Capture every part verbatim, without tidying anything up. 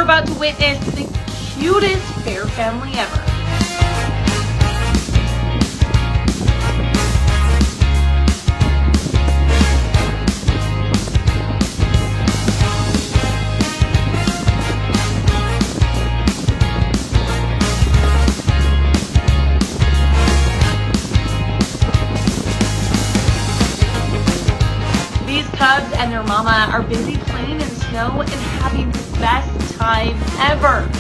about to witness the cutest bear family ever. These cubs and their mama are busy playing in snow and having the best time ever.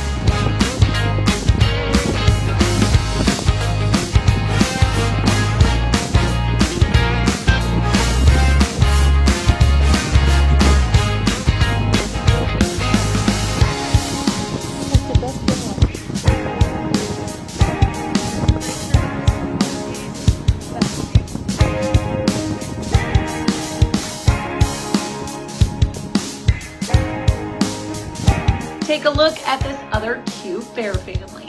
Take a look at this other cute bear family.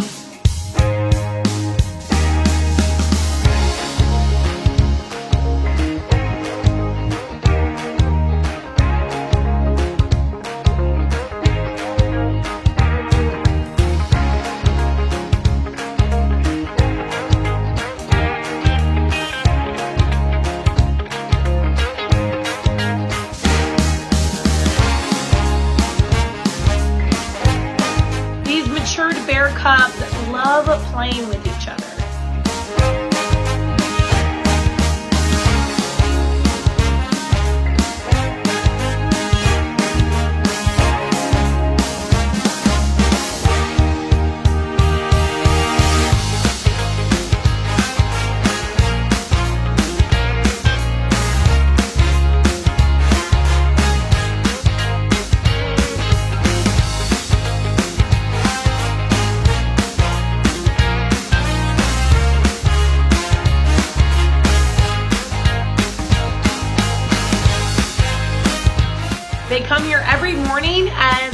Matured bear cubs love playing with each other. They come here every morning and